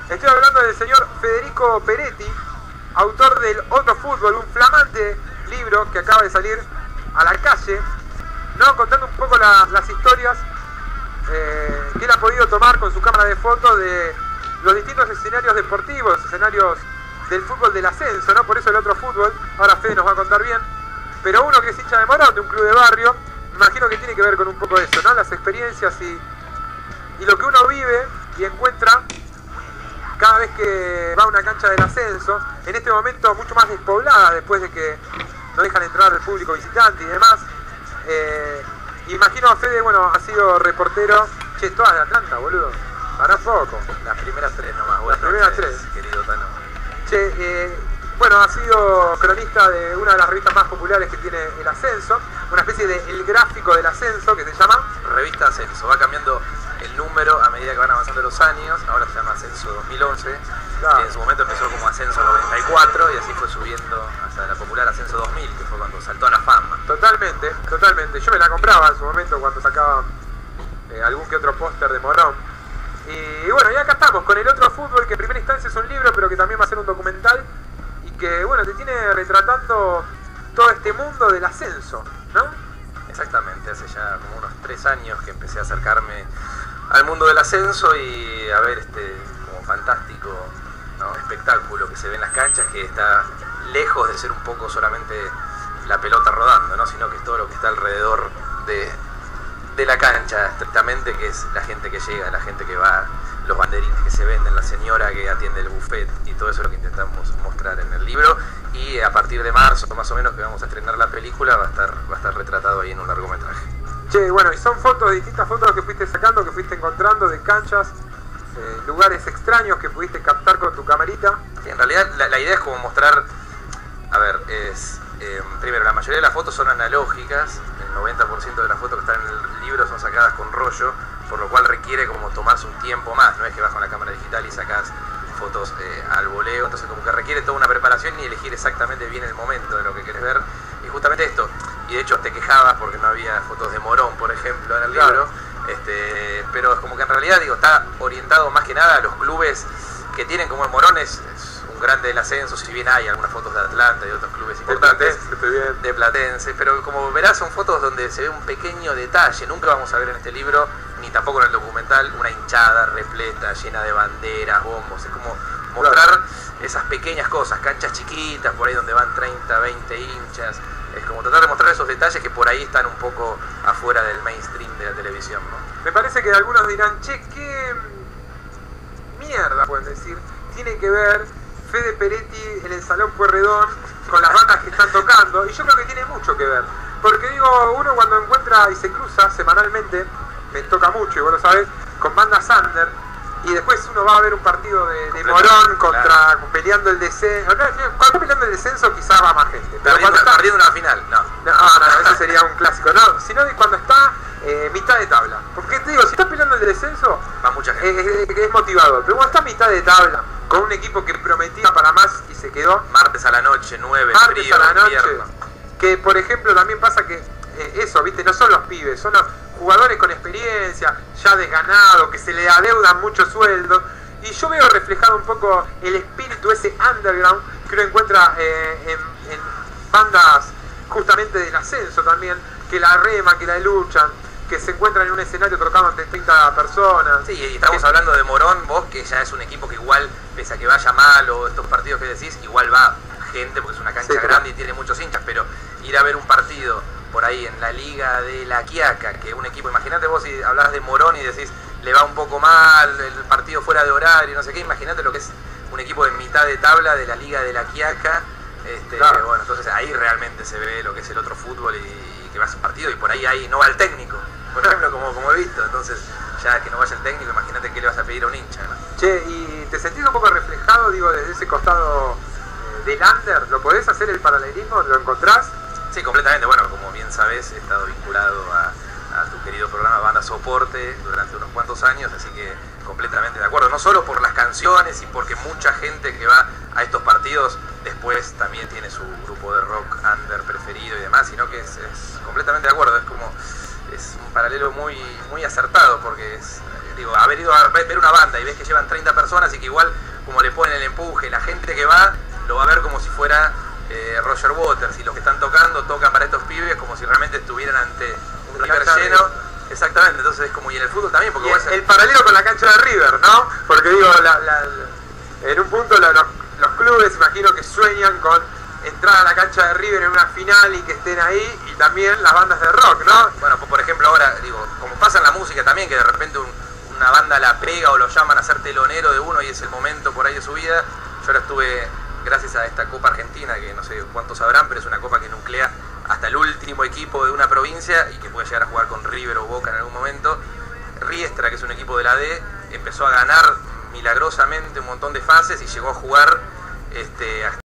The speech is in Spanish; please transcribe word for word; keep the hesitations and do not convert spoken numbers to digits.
Estoy hablando del señor Federico Peretti, autor del Otro Fútbol, un flamante libro que acaba de salir a la calle, ¿no? Contando un poco la, las historias eh, que él ha podido tomar con su cámara de fotos de los distintos escenarios deportivos, escenarios del fútbol del ascenso, ¿no? Por eso el Otro Fútbol, ahora Fede nos va a contar bien, pero uno que es hincha de Morón, de un club de barrio, me imagino que tiene que ver con un poco eso, ¿no? Las experiencias y, y lo que uno vive y encuentra cada vez que va a una cancha del ascenso, en este momento mucho más despoblada después de que no dejan entrar el público visitante y demás. Eh, imagino a Fede, bueno, ha sido reportero, che, todas de Atlanta, boludo, para poco. Las primeras tres nomás, Las primeras tres. Querido Tano. Che, eh, bueno, ha sido cronista de una de las revistas más populares que tiene el ascenso, una especie de El Gráfico del Ascenso, que se llama Revista Ascenso, va cambiando el número a medida que van avanzando los años, ahora se llama Ascenso dos mil once, Claro. y en su momento empezó como Ascenso noventa y cuatro y así fue subiendo hasta la popular Ascenso dos mil, que fue cuando saltó a la fama. Totalmente, totalmente. Yo me la compraba en su momento cuando sacaba eh, algún que otro póster de Morón. Y bueno, y acá estamos con el Otro Fútbol, que en primera instancia es un libro, pero que también va a ser un documental y que, bueno, te tiene retratando todo este mundo del ascenso, ¿no? Exactamente, hace ya como unos tres años que empecé a acercarme al mundo del ascenso y a ver este como fantástico, ¿no?, espectáculo que se ve en las canchas, que está lejos de ser un poco solamente la pelota rodando, ¿no?, sino que es todo lo que está alrededor de, de la cancha, estrictamente, que es la gente que llega, la gente que va, los banderines que se venden, la señora que atiende el buffet, y todo eso es lo que intentamos mostrar en el libro. Y a partir de marzo, más o menos, que vamos a estrenar la película, va a estar, va a estar retratado ahí en un largometraje. Che, bueno, y son fotos, distintas fotos que fuiste sacando, que fuiste encontrando de canchas, eh, lugares extraños que pudiste captar con tu camarita. Y en realidad la, la idea es como mostrar, a ver, es, eh, primero, la mayoría de las fotos son analógicas, el noventa por ciento de las fotos que están en el libro son sacadas con rollo, por lo cual requiere como tomarse un tiempo más, no es que vas con la cámara digital y sacas fotos eh, al voleo, entonces como que requiere toda una preparación y elegir exactamente bien el momento de lo que querés ver, y justamente esto, y de hecho te quejabas porque no había fotos de Morón, por ejemplo, en el Claro. libro, este, pero es como que en realidad, digo, está orientado más que nada a los clubes que tienen, como el Morón es, es un grande del ascenso, si bien hay algunas fotos de Atlanta y de otros clubes importantes, Platense, estoy bien. de Platense, pero como verás son fotos donde se ve un pequeño detalle, nunca vamos a ver en este libro, ni tampoco en el documental, una hinchada repleta, llena de banderas, bombos, es como mostrar Claro. esas pequeñas cosas, canchas chiquitas, por ahí donde van treinta, veinte hinchas, es como tratar de mostrar esos detalles que por ahí están un poco afuera del mainstream de la televisión, ¿no? Me parece que algunos dirán, che, qué mierda, pueden decir, tiene que ver Fede Peretti en el Salón Pueyrredón con las bandas que están tocando, y yo creo que tiene mucho que ver, porque digo, uno cuando encuentra y se cruza semanalmente, me toca mucho, y vos lo sabés, con bandas under, y después uno va a ver un partido de, de Morón contra, claro, peleando el descenso, cuando está peleando el descenso quizás va más gente, pero Perdiendo, cuando está... perdiendo una final, no. No, no, no, eso sería un clásico, no, sino de cuando está eh, mitad de tabla, porque te digo, si estás peleando el descenso, Va mucha gente. eh, es, es motivador, pero cuando está a mitad de tabla, con un equipo que prometía para más y se quedó, Martes a la noche, nueve, martes frío, a la noche, invierno. que por ejemplo también pasa que eh, eso, viste, no son los pibes, son los jugadores con experiencia, ya desganados, que se le adeudan mucho sueldo, y yo veo reflejado un poco el espíritu ese underground que uno encuentra eh, en, en bandas justamente del ascenso también, que la reman, que la luchan, que se encuentran en un escenario tocando ante treinta personas. Sí, y estamos que, hablando de Morón, vos, que ya es un equipo que igual, pese a que vaya mal o estos partidos que decís, igual va gente, porque es una cancha Sí, claro. grande y tiene muchos hinchas, pero ir a ver un partido por ahí en la Liga de la Quiaca, que un equipo, imagínate vos si hablas de Morón y decís, le va un poco mal, el partido fuera de horario, no sé qué, imagínate lo que es un equipo en mitad de tabla de la Liga de la Quiaca, este, Claro. bueno, entonces ahí realmente se ve lo que es el otro fútbol y, y que vas a un partido y por ahí, ahí no va el técnico, por ejemplo, como, como he visto, entonces ya que no vaya el técnico, imagínate qué le vas a pedir a un hincha, ¿no? Che, ¿y te sentís un poco reflejado, digo, desde ese costado eh, del under? ¿Lo podés hacer el paralelismo? ¿Lo encontrás? Sí, completamente. Bueno, como bien sabes, he estado vinculado a, a tu querido programa Banda Soporte durante unos cuantos años, así que completamente de acuerdo. No solo por las canciones y porque mucha gente que va a estos partidos después también tiene su grupo de rock under preferido y demás, sino que es, es completamente de acuerdo. Es como, es un paralelo muy, muy acertado porque es, digo, haber ido a ver una banda y ves que llevan treinta personas y que igual como le ponen el empuje, la gente que va lo va a ver como si fuera eh, Roger Waters, y los que están tocando tocan para estos pibes como si realmente estuvieran ante un River lleno. Exactamente, entonces es como, y en el fútbol también, porque el, ser... el paralelo con la cancha de River, ¿no? Porque digo, la, la, la, en un punto la, los, los clubes imagino que sueñan con entrar a la cancha de River en una final y que estén ahí, y también las bandas de rock, ¿no? Bueno, por ejemplo ahora, digo, como pasa en la música también, que de repente un, una banda la pega o lo llaman a ser telonero de uno y es el momento por ahí de su vida. Yo ahora estuve, gracias a esta Copa Argentina, que no sé cuántos sabrán, pero es una copa que nuclea hasta el último equipo de una provincia y que puede llegar a jugar con River o Boca en algún momento. Riestra, que es un equipo de la D, empezó a ganar milagrosamente un montón de fases y llegó a jugar este,